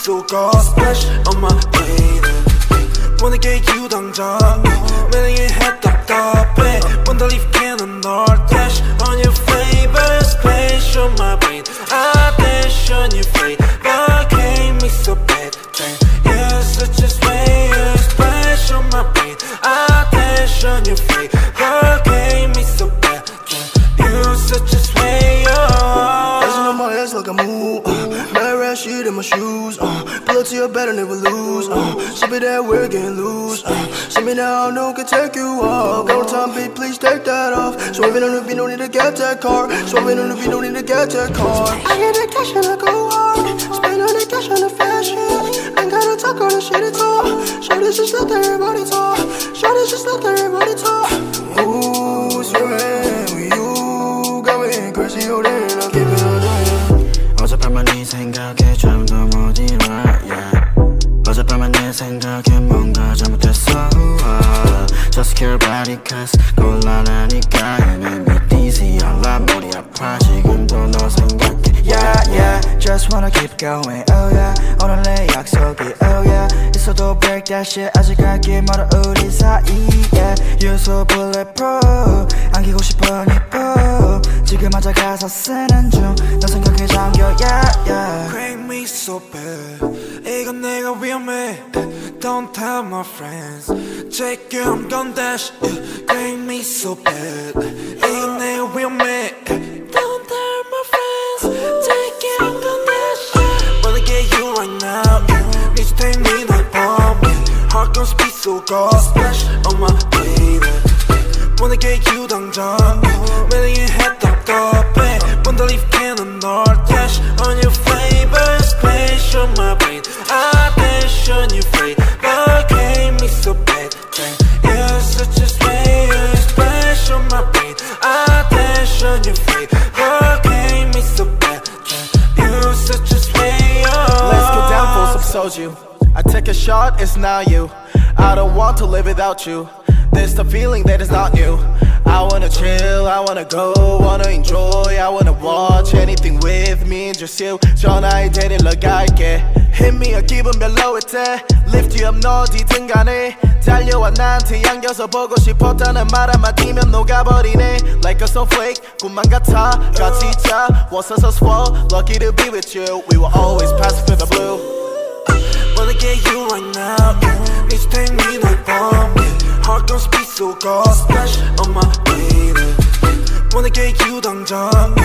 쏘고 splash on my plate wanna get you 당장 매일 해 답답해 Wonder if can 널 dash on your favorite splash on my brain I dash on your face but can't me so bad you're such a sweet splash on my brain I dash on your face but can't me so bad you're such a sweet dancing on my ass like a move mad rat shit in my shoes pull up to your bed and never lose sip it that we're getting loose see me now, no can take you off go time beat, please take that off swerving on the beat, no need to get that car swerving on the beat, no need to get that car I get that cash and I go hard spend all that cash on the fashion ain't gotta talk all the shit at all shoulders just let everybody talk shoulders just let everybody talk ooh, swimming with you got me crazy, oh then I'll keep it on 어젯밤만 네 생각에 잠도 못 일어 어젯밤만 내 생각에 뭔가 잘못했어 Just care about it cause 곤란하니까 And me dizzy 알라 머리 아파 지금도 너 생각해 Yeah yeah Just wanna keep going Oh yeah 오늘 내 약속이 Oh yeah 있어도 break that shit 아직 갈 길 멀어 우리 사이에 You're so bulletproof 안기고 싶어 니뽀 지금 앉아 가사 쓰는 중 너 생각에 잠겨 Yeah yeah Crank me so bad 이건 내가 위험해 Don't tell my friends Check you I'm gon' dash Crank me so bad 이건 내가 위험해 Don't tell my friends Check you I'm gon' dash Wanna get you right now Need to take me like bomb Heart gon' speed so go Splash on my baby Wanna get you 당장 매일 해 답답해 Wonder if can 널 dash on your favorite splash on my brain I dash on your face but can't me so bad you're such a sweet splash on my brain I dash on your face but can't me so bad you're such a sweet Let's get down for some soju I take a shot, it's not you I don't want to live without you This the feeling that is not new I wanna chill, I wanna go, wanna enjoy I wanna watch anything with me, just you 전화에 데리러 갈게 Hit me a 기분 별로일 때 Lift you up 너 어디든 간에 달려와 나한테 안겨서 보고 싶었다는 말 한마디면 녹아버리네 Like a snowflake, 꿈만 같아 같이 자 Was so swell, lucky to be with you We will always pass through the blue Wanna get you right now Need to take me like bomb Heart gon' speed so go Splash on my baby Wanna get you 당장